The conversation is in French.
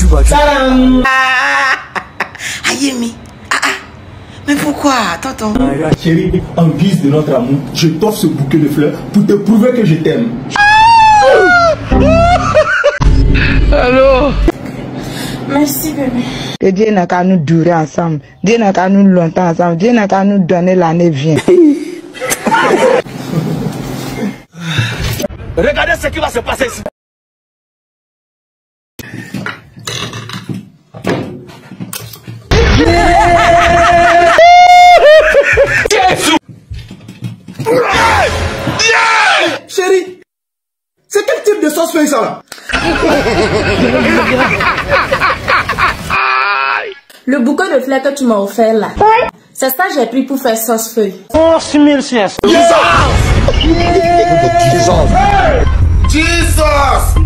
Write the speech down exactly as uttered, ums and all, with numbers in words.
tu vas. Tadam. Ayemi. Ah ah. Mais pourquoi, tonton? Ah, chérie, en guise de notre amour, je t'offre ce bouquet de fleurs pour te prouver que je t'aime. Allô? Merci bébé. Que Dieu n'a qu'à nous durer ensemble. Dieu n'a qu'à nous longtemps ensemble. Dieu n'a qu'à nous donner l'année vient. Regardez ce qui va se passer ici. Chérie, c'est quel type de sauce feuille ça là? Le bouquet de fleurs que tu m'as offert là, c'est ça que j'ai pris pour faire sauce feuille. Oh, merci. Jesus! Jesus!